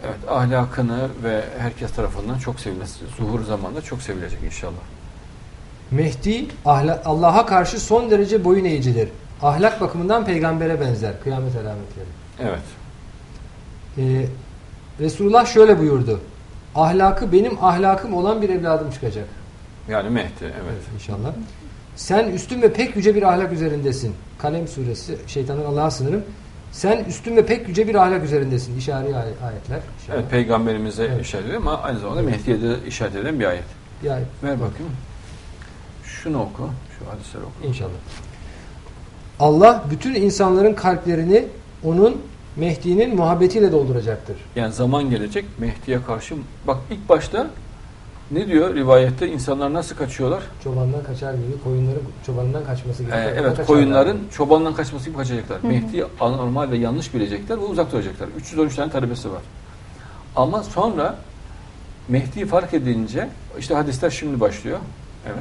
Evet, ahlakını ve herkes tarafından çok sevilmesi, zuhur zamanında çok sevilecek inşallah. Mehdi Allah'a karşı son derece boyun eğicidir. Ahlak bakımından peygambere benzer. Kıyamet alametleri. Evet. Resulullah şöyle buyurdu. Ahlakı benim ahlakım olan bir evladım çıkacak. Yani Mehdi, evet. İnşallah. Sen üstün ve pek yüce bir ahlak üzerindesin. Kalem suresi, şeytanın Allah'a sınırım. Sen üstün ve pek yüce bir ahlak üzerindesin. İşari ayetler. İnşallah. Evet, peygamberimize işaret ediyor ama aynı zamanda Mehdi'ye de işaret eden bir ayet. Bir ayet. Ver bakayım. Şunu oku, şu hadisleri oku. İnşallah. Allah bütün insanların kalplerini onun Mehdi'nin muhabbetiyle dolduracaktır. Yani zaman gelecek Mehdi'ye karşı. Bak ilk başta ne diyor rivayette? İnsanlar nasıl kaçıyorlar? Çobandan kaçar gibi koyunların çobandan kaçması gibi. Evet, koyunların çobandan kaçması gibi kaçacaklar. Mehdi'yi anormal ve yanlış bilecekler ve uzak duracaklar. 313 tane talebesi var. Ama sonra Mehdi'yi fark edince işte hadisler şimdi başlıyor. Evet.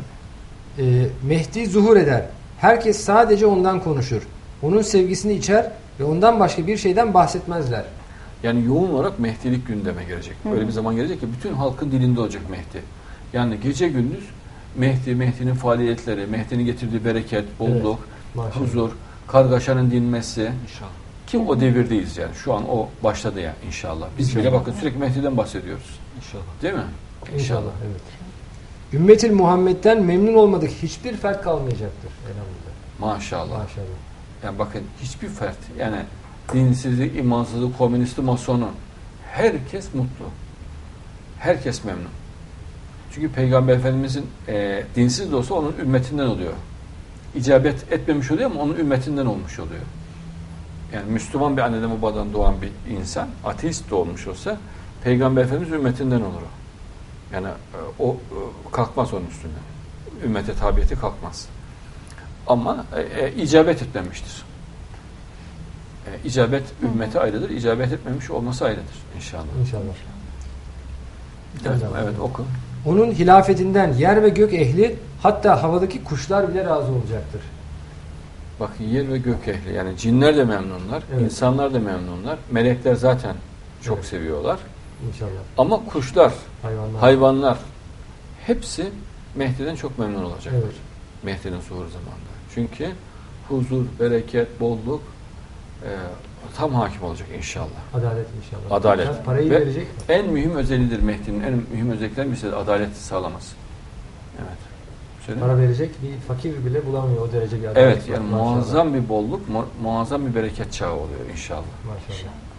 Mehdi zuhur eder. Herkes sadece ondan konuşur. Onun sevgisini içer ve ondan başka bir şeyden bahsetmezler. Yani yoğun olarak Mehdilik gündeme gelecek. Öyle bir zaman gelecek ki bütün halkın dilinde olacak Mehdi. Yani gece gündüz Mehdi'nin faaliyetleri, Mehdi'nin getirdiği bereket, bolluk, Evet, huzur, kargaşanın dinmesi. İnşallah. Ki o devirdeyiz yani. Şu an o başladı ya inşallah. Biz bile bakın sürekli Mehdi'den bahsediyoruz. İnşallah. Değil mi? İnşallah. Evet. Ümmet-i Muhammed'den memnun olmadık hiçbir fert kalmayacaktır. Elhamdülillah. Maşallah. Maşallah. Yani bakın hiçbir fert yani dinsizlik, imansızlık, komünisti, masonu herkes mutlu. Herkes memnun. Çünkü Peygamber Efendimizin dinsiz de olsa onun ümmetinden oluyor. İcabet etmemiş oluyor ama onun ümmetinden olmuş oluyor. Yani Müslüman bir anneden babadan doğan bir insan, ateist de olmuş olsa Peygamber Efendimiz ümmetinden olur o. Yani o kalkmaz onun üstünden. Ümmete tabiyeti kalkmaz. Ama icabet etmemiştir. İcabet ümmete ayrıdır. İcabet etmemiş olması ayrıdır inşallah. İnşallah. Evet oku. Onun hilafetinden yer ve gök ehli hatta havadaki kuşlar bile razı olacaktır. Bakın yer ve gök ehli yani cinler de memnunlar, Evet. insanlar da memnunlar. Melekler zaten çok Evet. seviyorlar. İnşallah. Ama kuşlar, Hayvanlar. hayvanlar hepsi Mehdi'den çok memnun olacaklar. Evet. Mehdi'nin zuhur zamanında. Çünkü huzur, bereket, bolluk tam hakim olacak inşallah. Adalet inşallah. Adalet. Biraz parayı Ve verecek mi? en mühim özelliğidir Mehdi'nin. En mühim özelliklerinden birisi de adaleti sağlaması. Evet. Söyle. Para verecek bir fakir bile bulamıyor o derece bir adalet. Evet yani Maşallah. muazzam bir bolluk, muazzam bir bereket çağı oluyor inşallah. Maşallah.